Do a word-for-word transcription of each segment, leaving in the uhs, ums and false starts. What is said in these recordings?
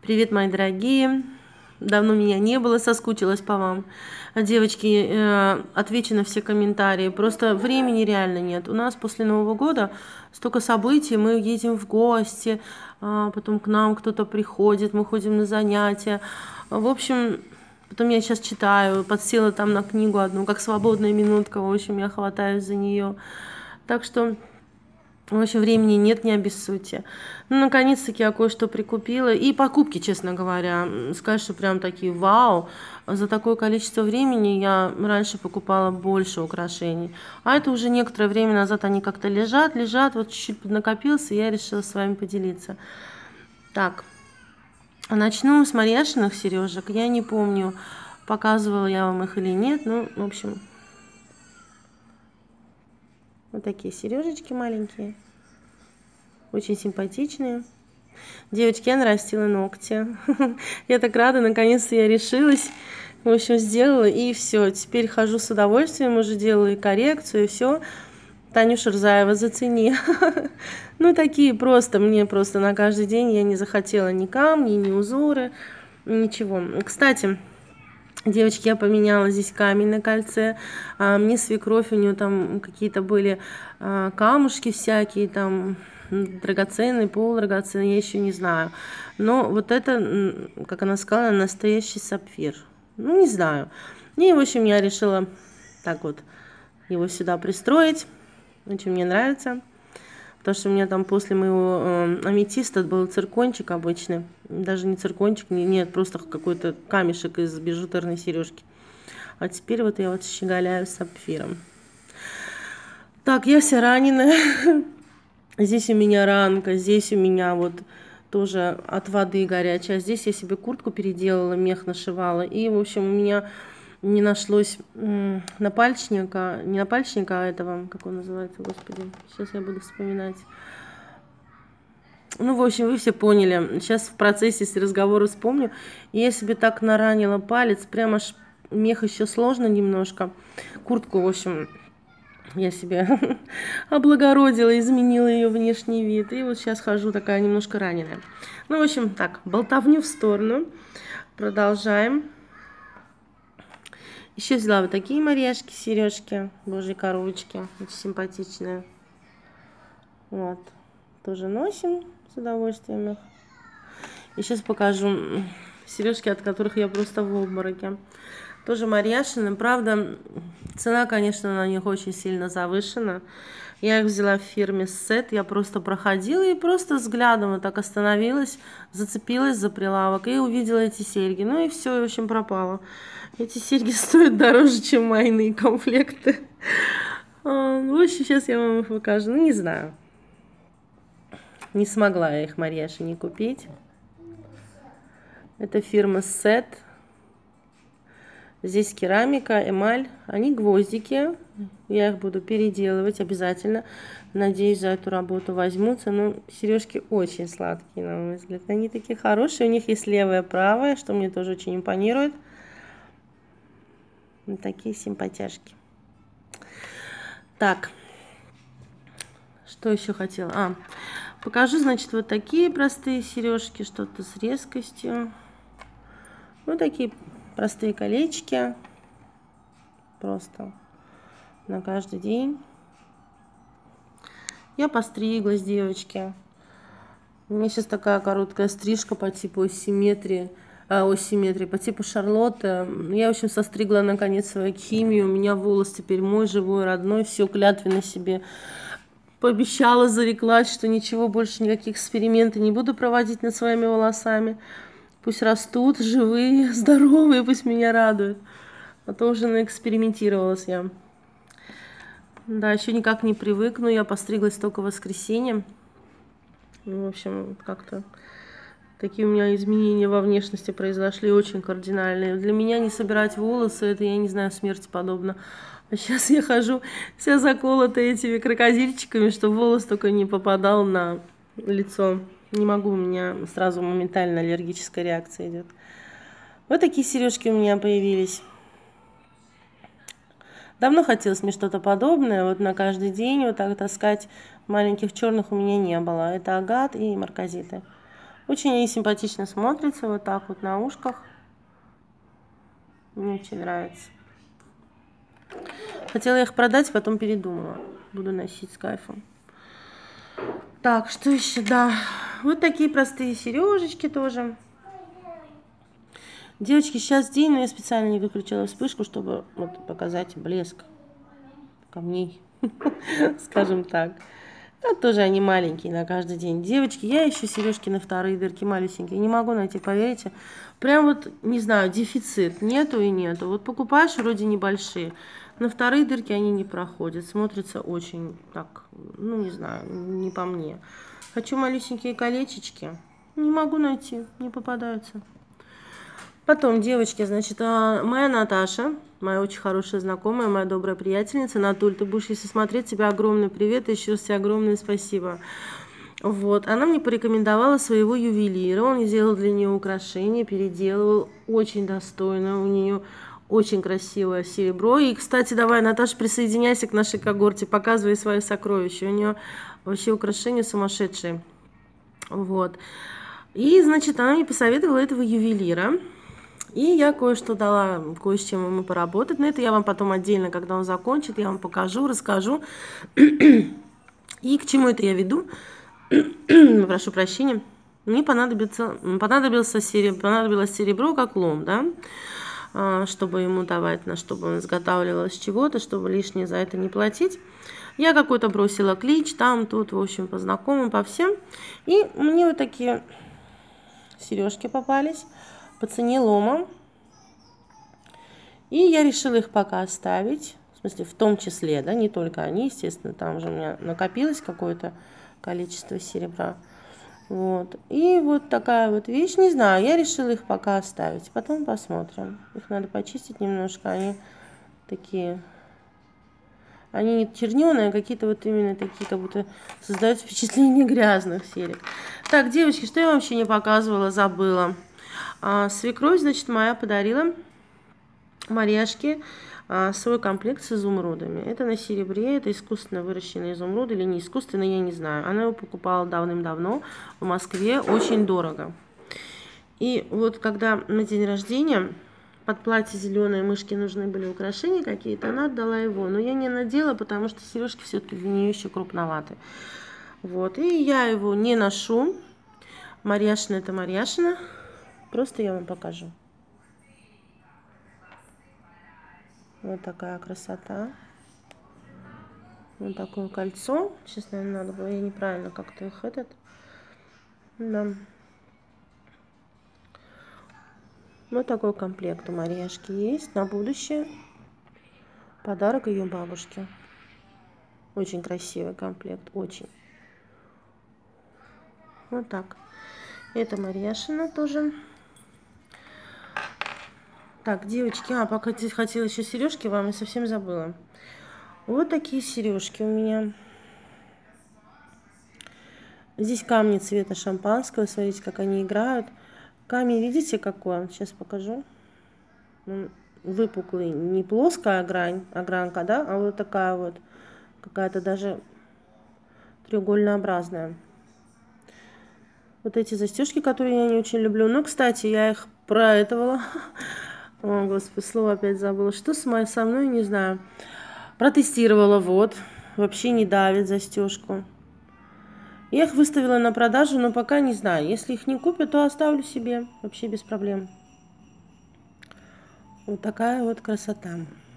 Привет, мои дорогие. Давно меня не было, соскучилась по вам. А, Девочки, э, отвечу на все комментарии. Просто времени реально нет. У нас после Нового года столько событий. Мы едем в гости, а, потом к нам кто-то приходит, мы ходим на занятия. В общем, потом я сейчас читаю, подсела там на книгу одну, как свободная минутка. В общем, я хватаюсь за нее. Так что в общем, времени нет, не обессудьте. Ну, наконец-таки я кое-что прикупила. И покупки, честно говоря, м, сказать, что прям такие вау. За такое количество времени я раньше покупала больше украшений. А это уже некоторое время назад они как-то лежат, лежат, вот чуть-чуть поднакопился, и я решила с вами поделиться. Так, начну с Марьяшиных сережек. Я не помню, показывала я вам их или нет. Ну, в общем, вот такие сережечки маленькие. Очень симпатичные. Девочки, я нарастила ногти. Я так рада, наконец-то я решилась. В общем, сделала, и все. Теперь хожу с удовольствием, уже делаю и коррекцию, и все. Танюша Рзаева, зацени. Ну, такие просто, мне просто на каждый день я не захотела ни камни, ни узоры, ничего. Кстати, девочки, я поменяла здесь камень на кольце. А, мне свекровь, у нее там какие-то были а, камушки всякие, там драгоценный, полудрагоценный, я еще не знаю. Но вот это, как она сказала, настоящий сапфир. Ну, не знаю. И, в общем, я решила так вот его сюда пристроить. Очень мне нравится. Потому что у меня там после моего э, аметиста был циркончик обычный. Даже не циркончик, не, нет, просто какой-то камешек из бижутерной сережки. А теперь вот я вот щеголяю с сапфиром. Так, я вся раненая. Здесь у меня ранка, здесь у меня вот тоже от воды горячая. Здесь я себе куртку переделала, мех нашивала. И, в общем, у меня не нашлось м, напальчника, не напальчника, а этого, как он называется, господи, сейчас я буду вспоминать. Ну, в общем, вы все поняли. Сейчас в процессе с разговора вспомню. И я себе так наранила палец, прям аж мех еще сложно немножко. Куртку, в общем, я себе облагородила, изменила ее внешний вид. И вот сейчас хожу такая немножко раненая. Ну, в общем, так, болтовню в сторону. Продолжаем. Еще взяла вот такие марьяшки, сережки, божьи коровочки, очень симпатичные. Вот, тоже носим с удовольствием их. И сейчас покажу сережки, от которых я просто в обмороке. Тоже Марьяшины, правда, цена, конечно, на них очень сильно завышена. Я их взяла в фирме Сет, я просто проходила и просто взглядом вот так остановилась, зацепилась за прилавок и увидела эти серьги. Ну и все, в общем, пропало. Эти серьги стоят дороже, чем мои комплекты. В общем, сейчас я вам их покажу. Ну, не знаю. Не смогла я их Марьяше не купить. Это фирма Сет. Здесь керамика, эмаль. Они гвоздики. Я их буду переделывать обязательно. Надеюсь, за эту работу возьмутся. Но сережки очень сладкие, на мой взгляд. Они такие хорошие. У них есть левая, правая, что мне тоже очень импонирует. Вот такие симпатяшки. Так. Что еще хотела? А, покажу, значит, вот такие простые сережки. Что-то с резкостью. Вот такие простые колечки. Просто на каждый день. Я постриглась, девочки. У меня сейчас такая короткая стрижка по типу симметрии. А, ой, симметрии, по типу Шарлотты. Я, в общем, состригла наконец свою химию. У меня волос теперь мой, живой, родной. Все клятвенно себе пообещала, зареклась, что ничего больше, никаких экспериментов не буду проводить над своими волосами. Пусть растут живые, здоровые, пусть меня радуют. А то уже наэкспериментировалась я. Да, еще никак не привыкну. Я постриглась только в воскресенье. В общем, как-то такие у меня изменения во внешности произошли очень кардинальные. Для меня не собирать волосы, это, я не знаю, смерти подобно. А сейчас я хожу вся заколотая этими крокодильчиками, чтобы волос только не попадал на лицо. Не могу, у меня сразу моментально аллергическая реакция идет. Вот такие сережки у меня появились. Давно хотелось мне что-то подобное, вот на каждый день вот так таскать. Маленьких черных у меня не было. Это агат и марказиты. Очень они симпатично смотрятся, вот так вот на ушках. Мне очень нравится. Хотела их продать, потом передумала. Буду носить с кайфом. Так, что еще? Да, вот такие простые сережечки тоже. Девочки, сейчас день, но я специально не выключила вспышку, чтобы вот показать блеск камней, скажем так. А тоже они маленькие на каждый день. Девочки, я ищу сережки на вторые дырки малюсенькие. Не могу найти, поверите. Прям вот, не знаю, дефицит. Нету и нету. Вот покупаешь вроде небольшие. На вторые дырки они не проходят. Смотрятся очень так, ну не знаю, не по мне. Хочу малюсенькие колечечки. Не могу найти, не попадаются. Потом, девочки, значит, моя Наташа, моя очень хорошая знакомая, моя добрая приятельница. Натуль, ты будешь, если смотреть, тебе огромный привет и еще раз тебе огромное спасибо. Вот, она мне порекомендовала своего ювелира, он сделал для нее украшение, переделывал, очень достойно, у нее очень красивое серебро. И, кстати, давай, Наташа, присоединяйся к нашей когорте, показывай свои сокровища, у нее вообще украшения сумасшедшие. Вот, и, значит, она мне посоветовала этого ювелира. И я кое-что дала, кое с чем ему поработать. Но это я вам потом отдельно, когда он закончит, я вам покажу, расскажу. И к чему это я веду? Прошу прощения. Мне понадобится, понадобился серебро, понадобилось серебро как лом, да? Чтобы ему давать, на чтобы он изготавливал из чего-то, чтобы лишнее за это не платить. Я какой-то бросила клич, там, тут, в общем, по знакомым, по всем. И мне вот такие сережки попались по цене лома. И я решила их пока оставить. В смысле, в том числе, да, не только они, естественно, там же у меня накопилось какое-то количество серебра. Вот. И вот такая вот вещь, не знаю, я решила их пока оставить. Потом посмотрим. Их надо почистить немножко, они такие... Они не черненые, а какие-то вот именно такие, как будто создают впечатление грязных серег. Так, девочки, что я вам вообще не показывала, забыла. А, свекровь, значит, моя подарила Марьяшке а, свой комплект с изумрудами. Это на серебре, это искусственно выращенный изумруд или не искусственно, я не знаю. Она его покупала давным-давно в Москве, очень дорого. И вот когда на день рождения под платье зеленое мышки нужны были украшения какие-то, она отдала его. Но я не надела, потому что сережки все-таки для нее еще крупноваты. Вот, и я его не ношу. Марьяшина это Марьяшина. Просто я вам покажу. Вот такая красота. Вот такое кольцо. Сейчас, наверное, надо было, я неправильно как-то их этот. Да. Вот такой комплект у Марьяшки есть на будущее. Подарок ее бабушке. Очень красивый комплект, очень. Вот так. Это Марьяшина тоже. Так, девочки, а пока здесь хотела еще сережки, вам я совсем забыла. Вот такие сережки у меня. Здесь камни цвета шампанского, смотрите, как они играют. Камень, видите, какой? Сейчас покажу. Он выпуклый, не плоская грань, огранка, да, а вот такая вот, какая-то даже треугольнообразная. Вот эти застежки, которые я не очень люблю. Но, кстати, я их проэтовала. О, господи, слово опять забыла. Что с моей, со мной, не знаю. Протестировала, вот. Вообще не давит застежку. Я их выставила на продажу, но пока не знаю. Если их не купят, то оставлю себе. Вообще без проблем. Вот такая вот красота.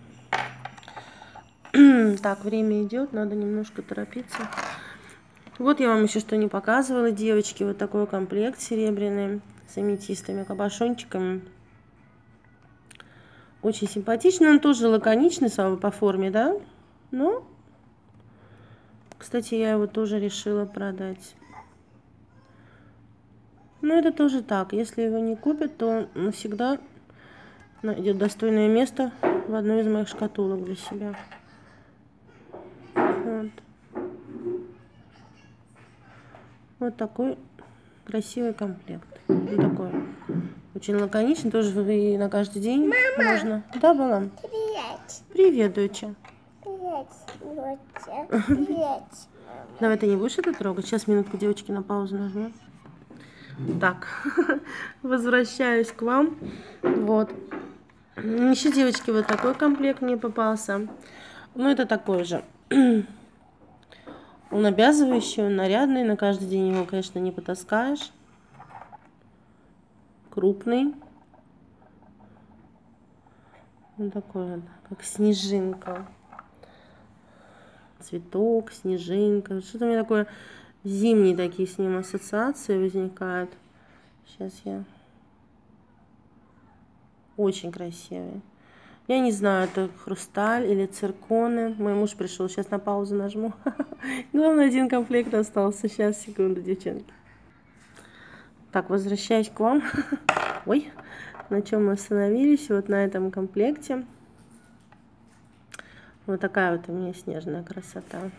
Так, время идет, надо немножко торопиться. Вот я вам еще что не показывала, девочки. Вот такой комплект серебряный с аметистами, кабошончиками. Очень симпатичный, он тоже лаконичный по форме, да? Но, кстати, я его тоже решила продать. Но это тоже так. Если его не купят, то навсегда найдет достойное место в одной из моих шкатулок для себя. Вот. Вот такой красивый комплект. Вот такой. Очень лаконичный, тоже и на каждый день. Мама, можно. Да, Балам? Привет. Привет, доча. Привет, доча. Привет. Давай, ты не будешь это трогать? Сейчас минутку, девочки, на паузу нажмем. Так, возвращаюсь к вам. Вот. Еще, девочки, вот такой комплект мне попался. Ну, это такой же. Он обязывающий, он нарядный. На каждый день его, конечно, не потаскаешь. Крупный. Он такой вот, как снежинка. Цветок, снежинка. Что-то у меня такое... Зимние такие с ним ассоциации возникают. Сейчас я... Очень красивый. Я не знаю, это хрусталь или цирконы. Мой муж пришел, сейчас на паузу нажму. Главное, один комплект остался. Сейчас, секунду, девчонки. Так, возвращаюсь к вам. Ой, на чем мы остановились? Вот на этом комплекте. Вот такая вот у меня снежная красота.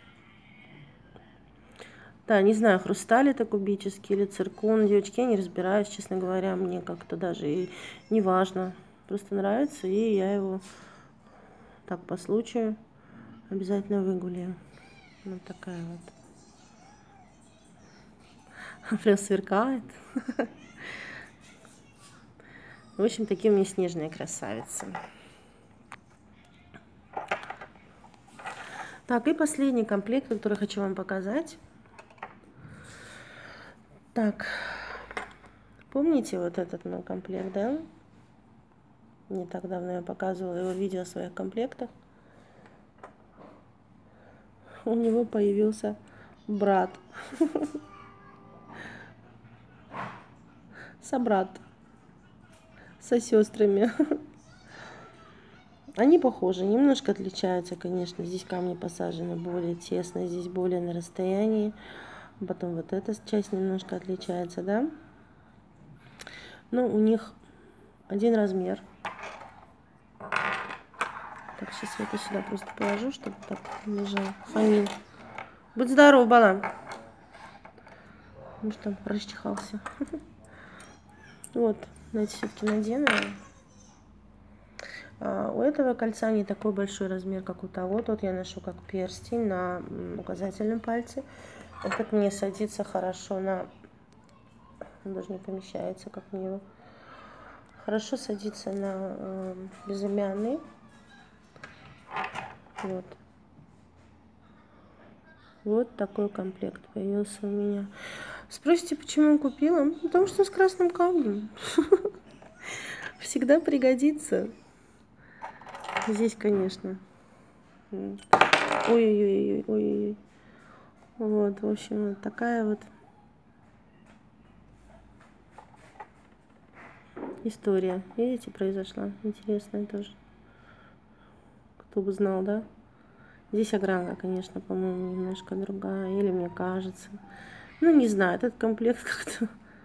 Да, не знаю, хрусталь это кубический или циркон. Девочки, я не разбираюсь, честно говоря, мне как-то даже и не важно. Просто нравится, и я его так по случаю обязательно выгуляю. Вот такая вот. Прям сверкает. В общем, такие у меня снежные красавицы. Так, и последний комплект, который хочу вам показать. Так, помните вот этот мой комплект, да? Не так давно я показывала его видео о своих комплектах. У него появился брат. Собрат. Со сестрами. Они похожи, немножко отличаются, конечно. Здесь камни посажены более тесно, здесь более на расстоянии. Потом вот эта часть немножко отличается, да? Но у них один размер. Так, сейчас я это сюда просто положу, чтобы так лежал. Фамиль. Будь здоров, Балан. Может, там расчихался. Вот, знаете, все-таки надену. А у этого кольца не такой большой размер, как у того. Тот я ношу как перстень на указательном пальце. Этот мне садится хорошо на... Он даже не помещается, как мне его. Хорошо садится на э, безымянный. Вот. Вот такой комплект появился у меня. Спросите, почему я купила? Потому что с красным камнем. Всегда пригодится. Здесь, конечно. Ой-ой-ой-ой-ой. Вот, в общем, вот такая вот история. Видите, произошла. Интересная тоже. Кто бы знал, да? Здесь огранка, конечно, по-моему, немножко другая. Или мне кажется. Ну, не знаю, этот комплект как-то...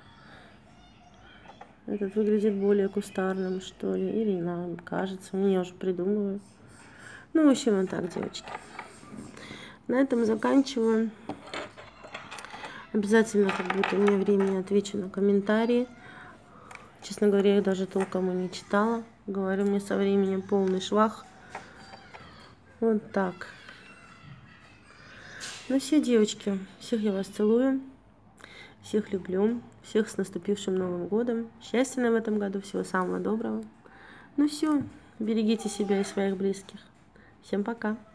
Этот выглядит более кустарным, что ли. Или нам кажется. Мне уже придумываю. Ну, в общем, вот так, девочки. На этом заканчиваю. Обязательно, как будет у меня времени, отвечу на комментарии. Честно говоря, я даже толком и не читала. Говорю, мне со временем полный швах. Вот так. Ну все, девочки, всех я вас целую. Всех люблю. Всех с наступившим Новым годом. Счастья нам в этом году. Всего самого доброго. Ну все, берегите себя и своих близких. Всем пока.